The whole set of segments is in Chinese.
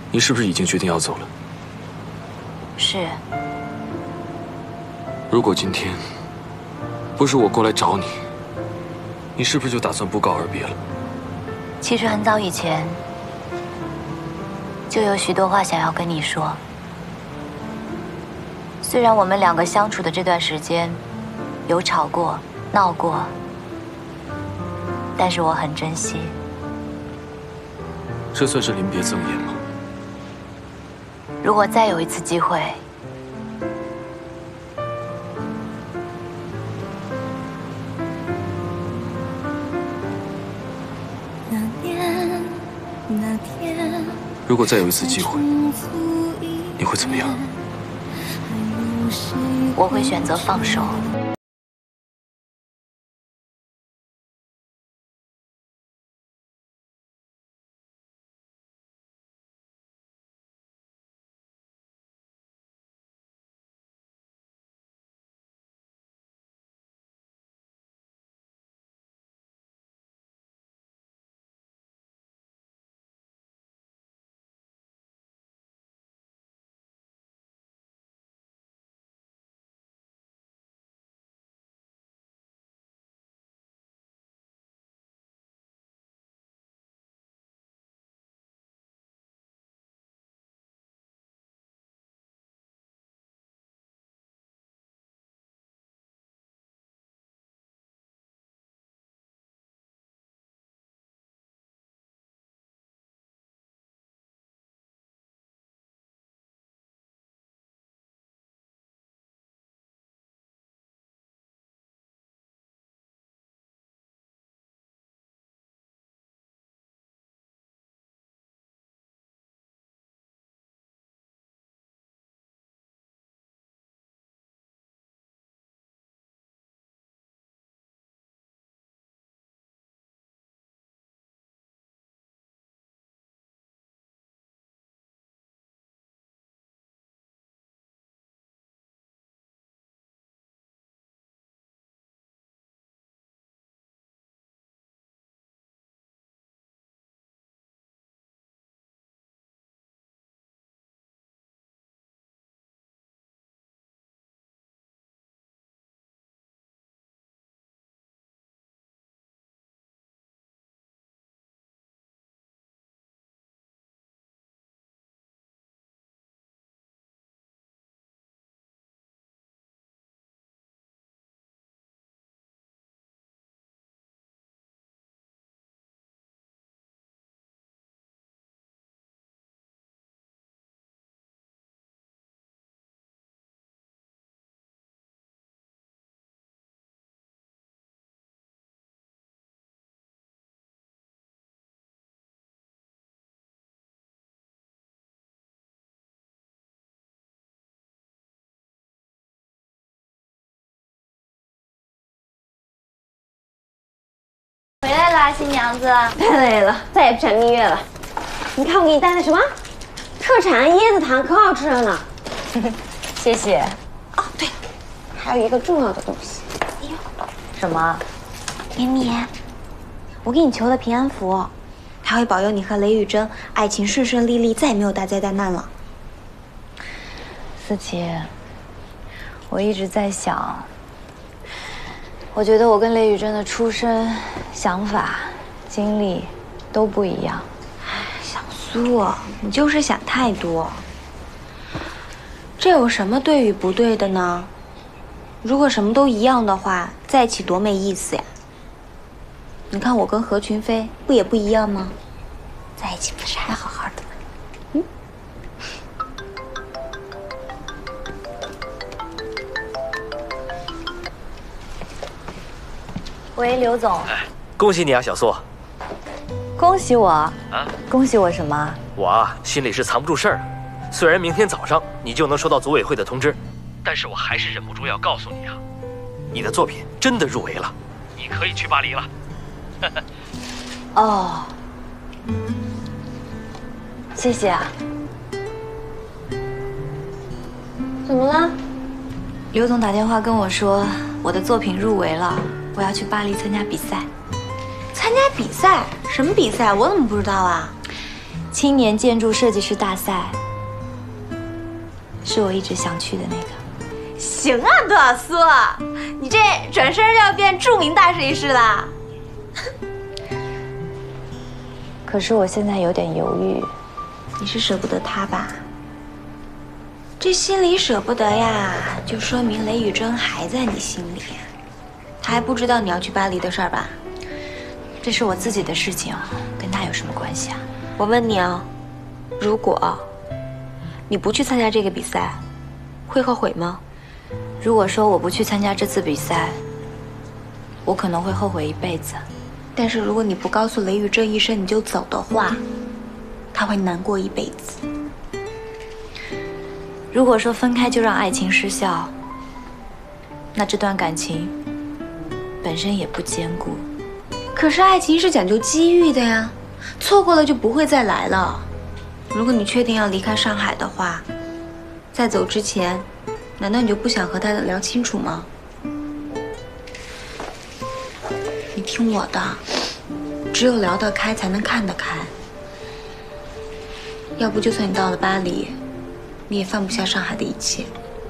你是不是已经决定要走了？ 是。 如果今天不是我过来找你，你是不是就打算不告而别了？ 其实很早以前就有许多话想要跟你说。虽然我们两个相处的这段时间有吵过、闹过，但是我很珍惜。 这算是临别赠言吗？ 如果再有一次机会， 如果再有一次机会，你会怎么样？ 我会选择放手。 回来啦，新娘子。 太累了，再也不想蜜月了。你看我给你带的什么？特产椰子糖，可好吃了呢。 谢谢。 哦，对了，还有一个重要的东西。哎呦， 什么？ 绵绵，我给你求的平安符，它会保佑你和雷雨珍爱情顺顺利利，再也没有大灾大难了。 思琪，我一直在想，我觉得我跟雷雨珍的出身、想法、经历都不一样。 小苏，你就是想太多。这有什么对与不对的呢？如果什么都一样的话，在一起多没意思呀！你看我跟何群飞不也不一样吗？在一起不是还好好的吗？嗯。 喂，刘总。 哎，恭喜你啊，小苏。 恭喜我啊！恭喜我什么？ 我啊，心里是藏不住事儿的。虽然明天早上你就能收到组委会的通知，但是我还是忍不住要告诉你啊，你的作品真的入围了，你可以去巴黎了。 哦，谢谢啊。 怎么了？ 刘总打电话跟我说，我的作品入围了，我要去巴黎参加比赛。参加比赛？什么比赛？我怎么不知道啊？ 青年建筑设计师大赛是我一直想去的那个。 行啊，杜小苏，你这转身就要变著名大设计师啦。 可是我现在有点犹豫。 你是舍不得他吧？这心里舍不得呀，就说明雷雨珍还在你心里。他还不知道你要去巴黎的事儿吧？ 这是我自己的事情，跟他有什么关系啊？ 我问你啊，如果你不去参加这个比赛，会后悔吗？ 如果说我不去参加这次比赛，我可能会后悔一辈子。 但是如果你不告诉雷雨这一声你就走的话，他会难过一辈子。 如果说分开就让爱情失效，那这段感情本身也不坚固。 可是爱情是讲究机遇的呀，错过了就不会再来了。如果你确定要离开上海的话，在走之前，难道你就不想和他聊清楚吗？你听我的，只有聊得开才能看得开。要不就算你到了巴黎，你也放不下上海的一切。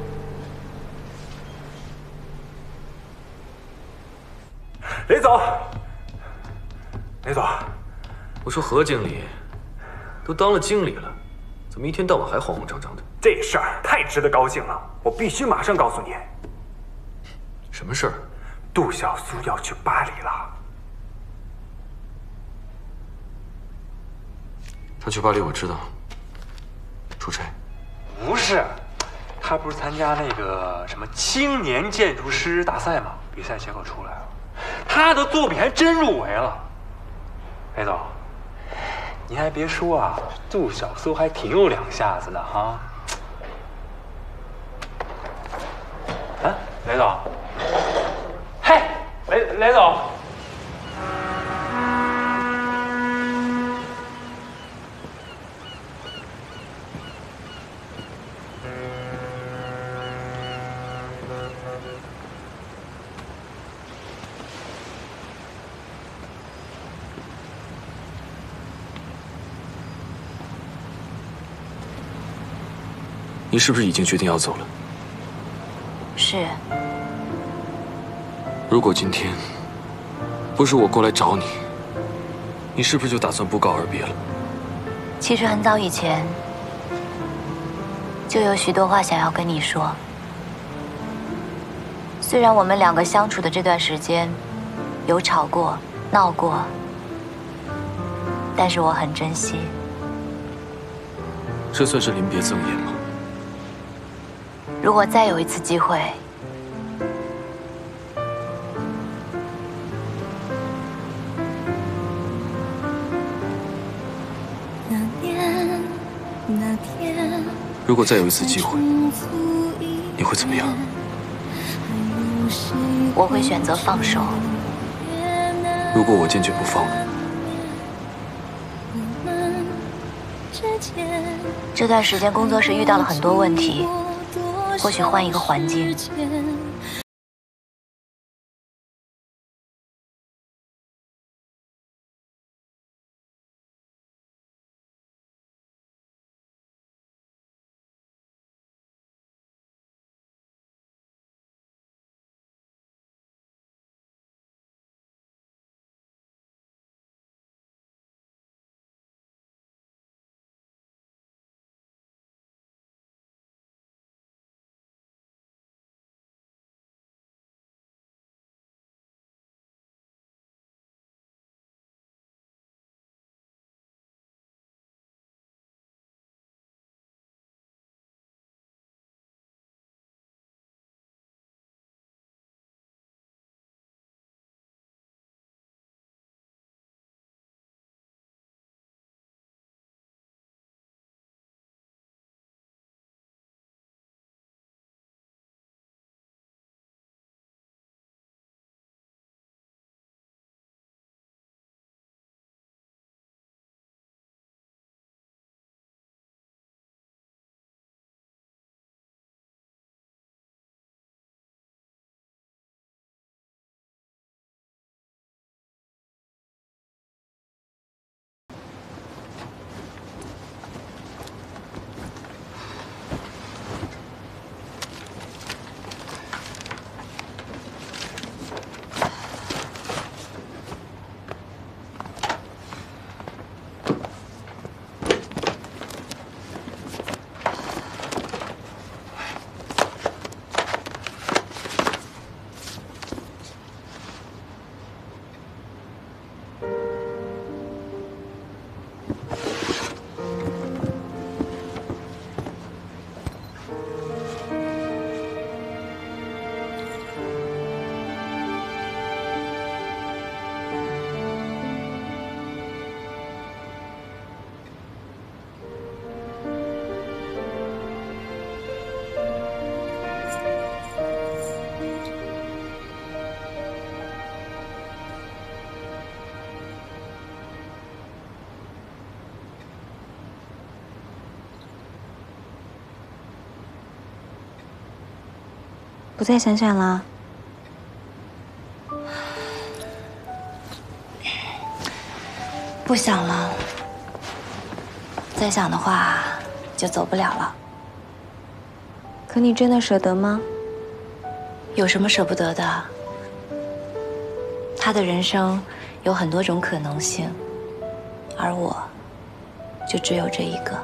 雷总，雷总， 我说何经理，都当了经理了，怎么一天到晚还慌慌张张的？ 这事儿太值得高兴了，我必须马上告诉你。 什么事儿？ 杜小苏要去巴黎了。 他去巴黎我知道，出差。 不是，他不是参加那个什么青年建筑师大赛吗？比赛结果出来了，他的作品还真入围了。雷总，您还别说啊，杜小苏还挺有两下子的哈。啊，雷总，嘿，雷总。 你是不是已经决定要走了？ 是。 如果今天不是我过来找你，你是不是就打算不告而别了？ 其实很早以前就有许多话想要跟你说。虽然我们两个相处的这段时间有吵过、闹过，但是我很珍惜。 这算是临别赠言吗？ 如果再有一次机会， 如果再有一次机会，你会怎么样？ 我会选择放手。 如果我坚决不放呢？ 这段时间工作室遇到了很多问题，或许换一个环境， 不再想想了？ 不想了。再想的话，就走不了了。 可你真的舍得吗？ 有什么舍不得的？他的人生有很多种可能性，而我就只有这一个。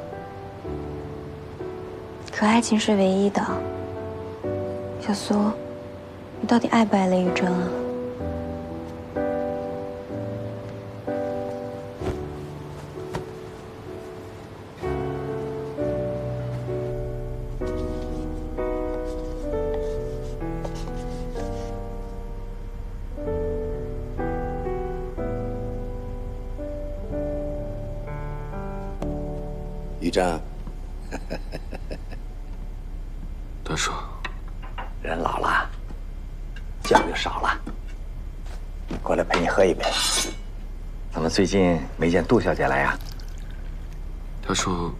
可爱情是唯一的。小苏，你到底爱不爱雷雨珍啊？ 雨珍， 段叔， 人老了，觉就少了。过来陪你喝一杯。怎么最近没见杜小姐来呀？ 她说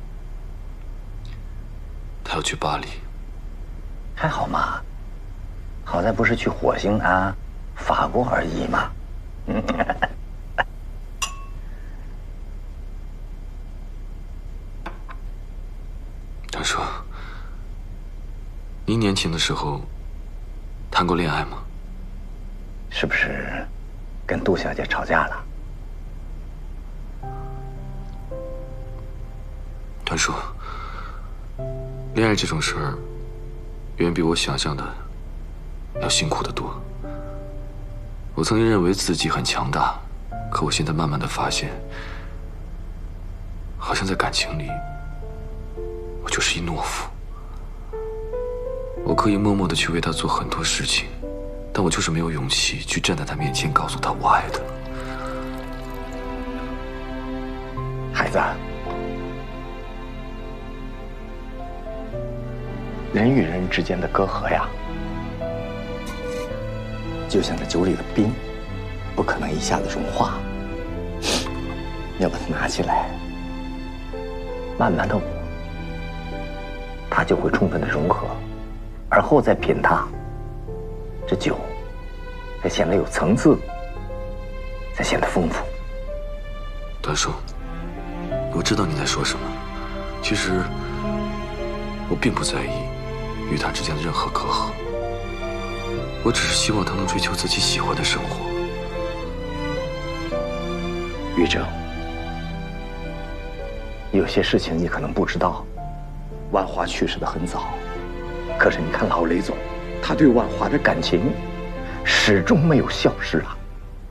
她要去巴黎。 还好嘛，好在不是去火星啊、法国而已嘛。 段叔，您年轻的时候谈过恋爱吗？ 是不是跟杜小姐吵架了？ 段叔，恋爱这种事儿，远比我想象的要辛苦得多。我曾经认为自己很强大，可我现在慢慢的发现，好像在感情里，我就是一懦夫。我可以默默的去为他做很多事情，但我就是没有勇气去站在他面前告诉他我爱他。 孩子，人与人之间的隔阂呀，就像这酒里的冰，不可能一下子融化。要把它拿起来，慢慢的捂，它就会充分的融合，而后再品它，这酒才显得有层次，才显得丰富。 段叔，我知道你在说什么。其实我并不在意与他之间的任何隔阂，我只是希望他能追求自己喜欢的生活。 玉正，有些事情你可能不知道，万华去世的很早，可是你看老雷总，他对万华的感情始终没有消失啊。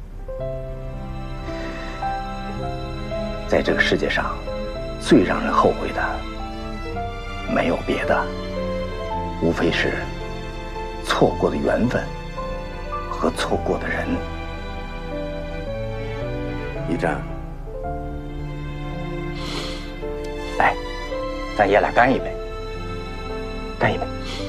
在这个世界上，最让人后悔的，没有别的，无非是错过的缘分和错过的人。玉正，来，咱爷俩干一杯，干一杯。